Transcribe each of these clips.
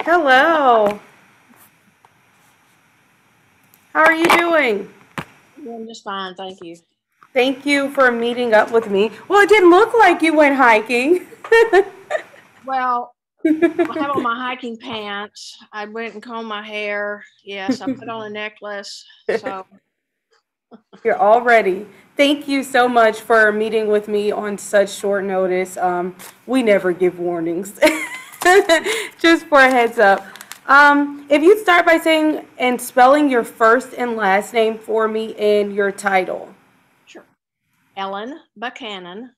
Hello. How are you doing? I'm just fine, thank you. Thank you for meeting up with me. Well, it didn't look like you went hiking. Well, I have on my hiking pants. I went and combed my hair. Yes, I put on a necklace. So, You're all ready. Thank you so much for meeting with me on such short notice. We never give warnings. Just for a heads up. If you'd start by saying and spelling your first and last name for me and your title. sure. Ellen Buchanan,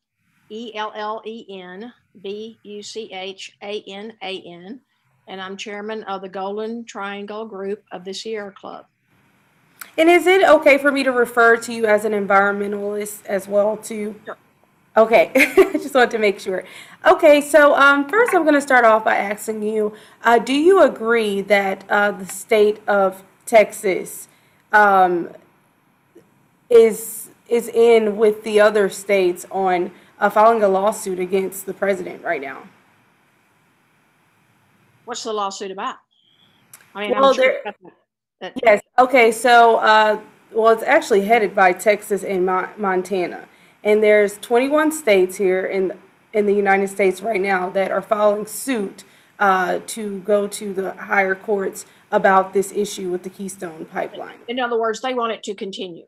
ELLEN BUCHANAN, and I'm chairman of the Golden Triangle Group of the Sierra Club. And is it okay for me to refer to you as an environmentalist as well too? Sure. Okay, I just wanted to make sure. Okay, so first I'm going to start off by asking you, do you agree that the state of Texas um, is in with the other states on filing a lawsuit against the president right now? What's the lawsuit about? I mean, I'm Well, sure there, that yes. Okay, so well, it's actually headed by Texas and Montana, and there's 21 states here in the United States right now that are filing suit to go to the higher courts about this issue with the Keystone Pipeline. in other words, they want it to continue.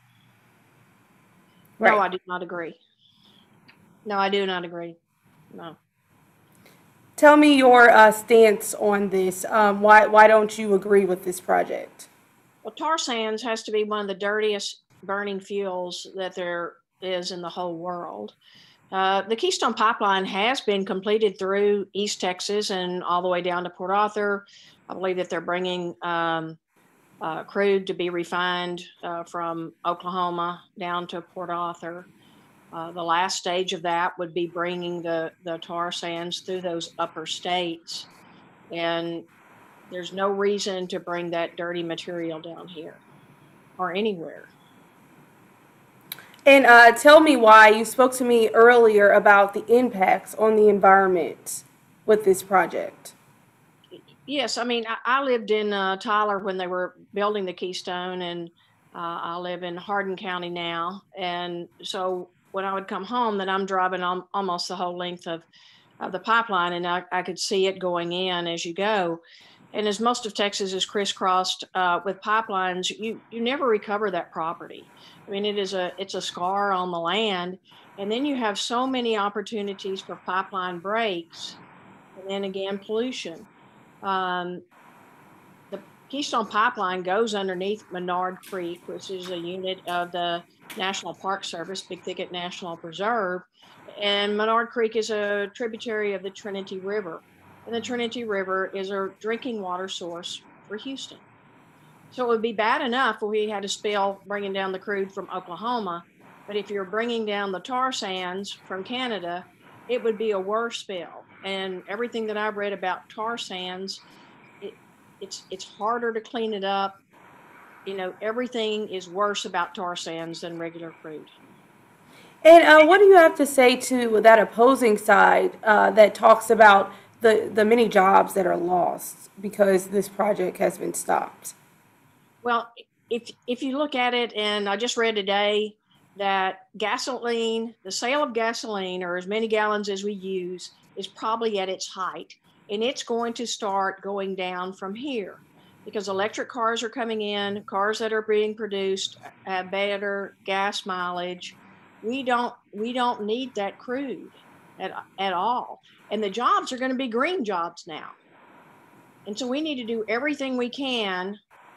No, Right. I do not agree. No, I do not agree. No. Tell me your stance on this. Why don't you agree with this project? Well, tar sands has to be one of the dirtiest burning fuels that there is in the whole world. The Keystone Pipeline has been completed through East Texas and all the way down to Port Arthur. I believe that they're bringing crude to be refined from Oklahoma down to Port Arthur. The last stage of that would be bringing the tar sands through those upper states. And there's no reason to bring that dirty material down here or anywhere. And tell me why you spoke to me earlier about the impacts on the environment with this project. Yes, I mean, I lived in Tyler when they were building the Keystone, and I live in Hardin County now. And so when I would come home, then I'm driving almost the whole length of the pipeline, and I could see it going in as you go. And as most of Texas is crisscrossed with pipelines, you never recover that property. I mean, it's a scar on the land, and then you have so many opportunities for pipeline breaks, and then again pollution. Um, the Keystone Pipeline goes underneath Menard Creek, which is a unit of the National Park Service, Big Thicket National Preserve. And Menard Creek is a tributary of the Trinity River. And the Trinity River is a drinking water source for Houston. So it would be bad enough if we had a spill bringing down the crude from Oklahoma. But if you're bringing down the tar sands from Canada, it would be a worse spill. And everything that I've read about tar sands, it, it's harder to clean it up. You know, everything is worse about tar sands than regular crude. And what do you have to say to that opposing side that talks about the many jobs that are lost because this project has been stopped? Well, if you look at it, and I just read today that gasoline, the sale of gasoline, or as many gallons as we use, is probably at its height, and it's going to start going down from here because electric cars are coming in, cars that are being produced have better gas mileage. We don't need that crude at all, and the jobs are going to be green jobs now, and so we need to do everything we can.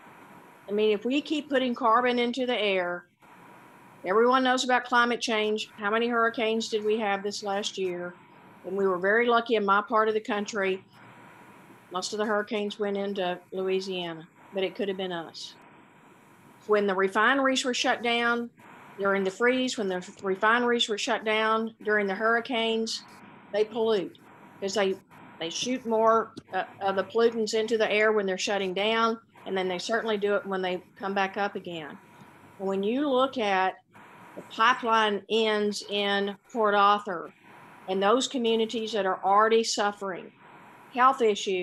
I mean, if we keep putting carbon into the air, everyone knows about climate change. How many hurricanes did we have this last year? And we were very lucky in my part of the country. Most of the hurricanes went into Louisiana, but it could have been us. When the refineries were shut down during the freeze, when the refineries were shut down during the hurricanes, they pollute because they shoot more of the pollutants into the air when they're shutting down, and then they certainly do it when they come back up again. And when you look at the pipeline ends in Port Arthur and those communities that are already suffering health issues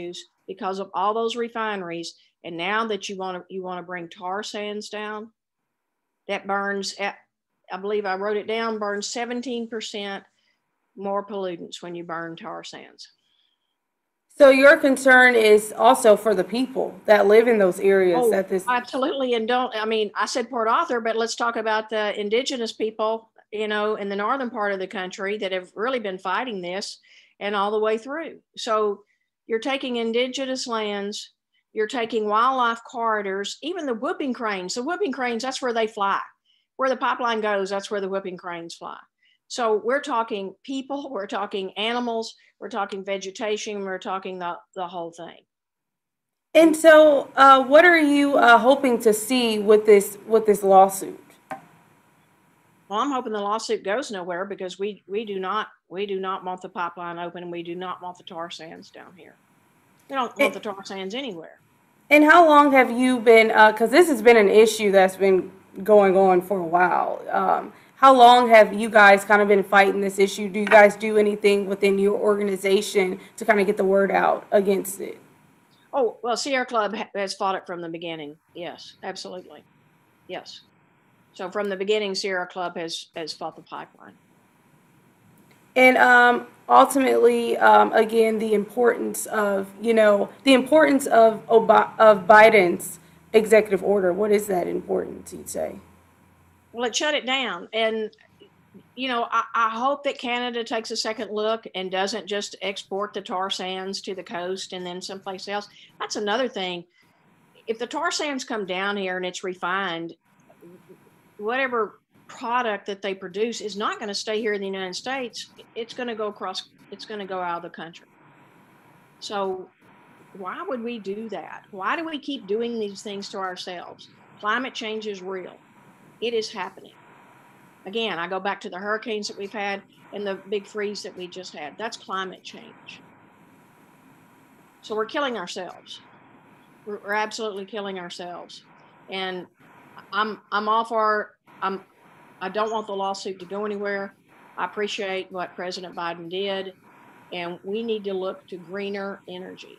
because of all those refineries. And now that you want to bring tar sands down, that burns at, I believe I wrote it down, burns 17% more pollutants when you burn tar sands. So your concern is also for the people that live in those areas Oh, that this. absolutely. And I said Port Arthur, but let's talk about the indigenous people, in the northern part of the country that have really been fighting this and all the way through. So you're taking indigenous lands, you're taking wildlife corridors, even the whooping cranes. The whooping cranes, that's where they fly. Where the pipeline goes, that's where the whooping cranes fly. So we're talking people, we're talking animals, we're talking vegetation, we're talking the whole thing. And so, what are you hoping to see with this lawsuit? Well, I'm hoping the lawsuit goes nowhere because we do not want the pipeline open, and we do not want the tar sands down here. We don't want the tar sands anywhere. And how long have you been? Because this has been an issue that's been going on for a while. How long have you guys kind of been fighting this issue? Do you guys do anything within your organization to kind of get the word out against it? Oh, well, Sierra Club has fought it from the beginning. Yes, absolutely. Yes. So from the beginning, Sierra Club has fought the pipeline. And ultimately, again, the importance of Biden's executive order. What is that importance, you'd say? Well, it shut it down. And, I hope that Canada takes a second look and doesn't just export the tar sands to the coast and then someplace else. That's another thing. If the tar sands come down here and it's refined, whatever product that they produce is not going to stay here in the United States. It's going to go out of the country. So why would we do that? Why do we keep doing these things to ourselves? Climate change is real. It is happening. Again, I go back to the hurricanes that we've had and the big freeze that we just had. That's climate change. So we're killing ourselves. We're absolutely killing ourselves. And I don't want the lawsuit to go anywhere. I appreciate what President Biden did, and we need to look to greener energy.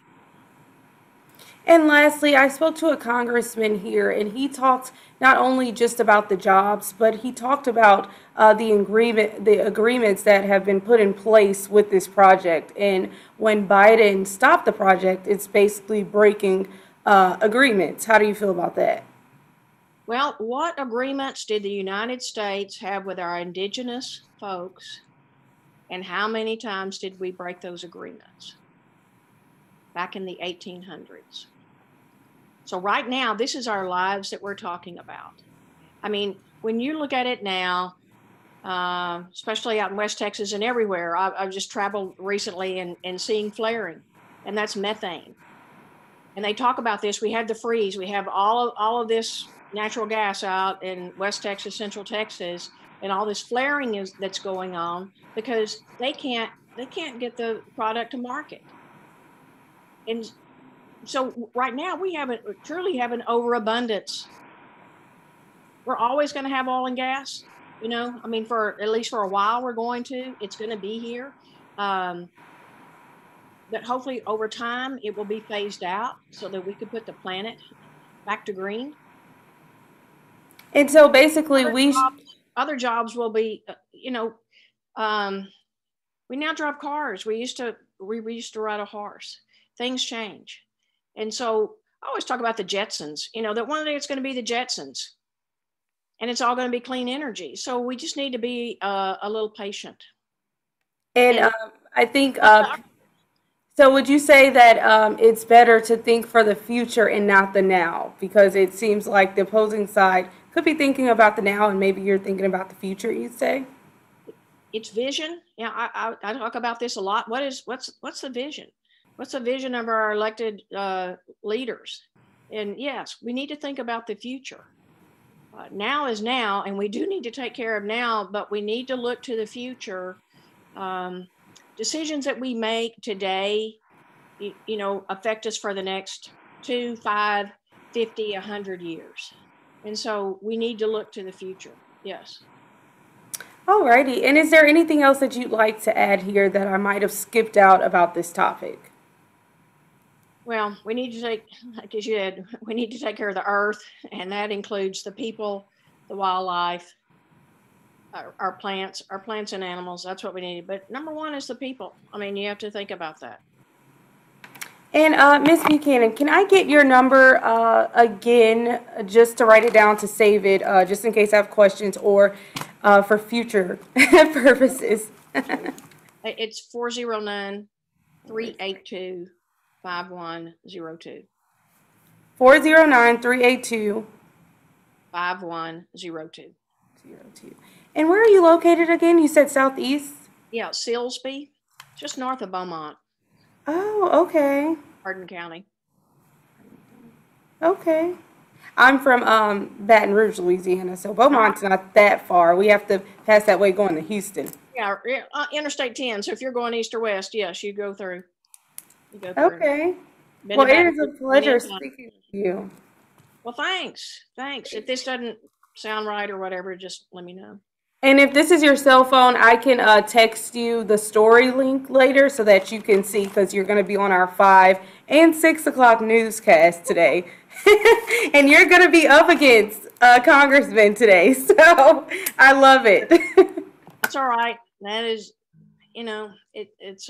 And lastly, I spoke to a congressman here, and he talked not only just about the jobs, but he talked about the agreements that have been put in place with this project. And when Biden stopped the project, it's basically breaking agreements. How do you feel about that? Well, what agreements did the United States have with our indigenous folks, and how many times did we break those agreements? Back in the 1800s. So right now, this is our lives that we're talking about. I mean, when you look at it now, especially out in West Texas and everywhere, I've just traveled recently and seeing flaring, and that's methane. And they talk about this. We have the freeze. We have all of this natural gas out in West Texas, Central Texas, and all this flaring that's going on because they can't get the product to market. And so right now we truly have an overabundance. We're always going to have oil and gas, for at least for a while it's going to be here. But hopefully over time it will be phased out so that we can put the planet back to green. And so basically other jobs will be, we now drive cars. We used to ride a horse. Things change. And so I always talk about the Jetsons, that one day it's going to be the Jetsons and it's all going to be clean energy. So we just need to be a little patient. And I think, so would you say that it's better to think for the future and not the now? Because it seems like the opposing side could be thinking about the now and maybe you're thinking about the future, you'd say? It's vision. Yeah, I talk about this a lot. What's the vision? What's the vision of our elected leaders? And yes, we need to think about the future. Now is now, and we do need to take care of now, but we need to look to the future. Decisions that we make today, affect us for the next 2, 5, 50, 100 years. And so we need to look to the future. Yes. All righty. And is there anything else that you'd like to add here that I might have skipped out about this topic? Well, we need to take, like you said, we need to take care of the earth, and that includes the people, the wildlife, our plants and animals. That's what we need. But number one is the people. I mean, you have to think about that. And Miss Buchanan, can I get your number again, just to write it down to save it, just in case I have questions or for future purposes? It's 409-382-5102. 409-382-02. 5102. And where are you located again? You said southeast? Yeah, Silsby, just north of Beaumont, Oh, okay. Hardin County. Okay. I'm from Baton Rouge, Louisiana, so Beaumont's not that far. We have to pass that way going to Houston. Yeah, Interstate 10. So if you're going east or west, yes, you go through. You go through. Okay. Been Well, to it Baton is a Rouge pleasure many times. speaking with you. Well, thanks. Thanks. If this doesn't sound right or whatever, just let me know. And if this is your cell phone, I can text you the story link later so that you can see, because you're going to be on our 5 and 6 o'clock newscast today. And you're going to be up against Congressman today. So I love it. That's all right. That is, it's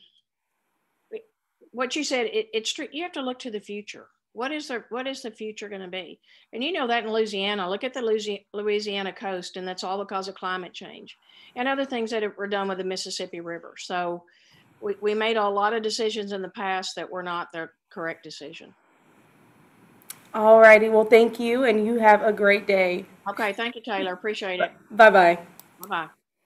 what you said. It's true. You have to look to the future. What is the future going to be? And you know that in Louisiana, look at the Louisiana coast, and that's all because of climate change and other things that were done with the Mississippi River. So we made a lot of decisions in the past that were not the correct decision. All righty. Well, thank you, and you have a great day. Okay. Thank you, Taylor. Appreciate it. Bye-bye. Bye-bye.